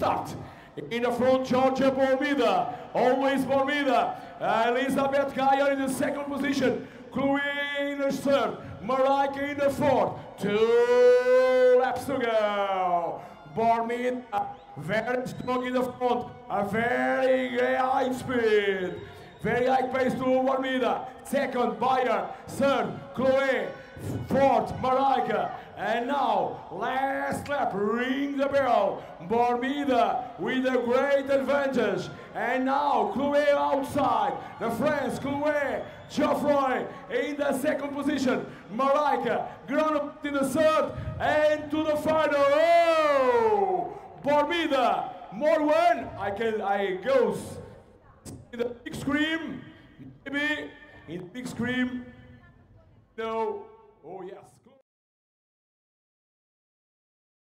start. In the front, Georgia Bormida, always Bormida. Elizabeth Geyer in the second position. Chloe in the third. Marika in the fourth. 2 laps to go. Bormida, very strong in the front. A very high speed. Very high pace to Bormida. Second, Bayer. Third, Chloe. Fourth, Marika. And now, last lap, ring the bell. Bormida with a great advantage. And now, Chloe outside. The French, Chloe. Geoffroy in the second position. Marika, ground in the third. And to the final. Oh! Bormida, more one. I goes in the big scream. Maybe in the big scream. No. Oh, yes.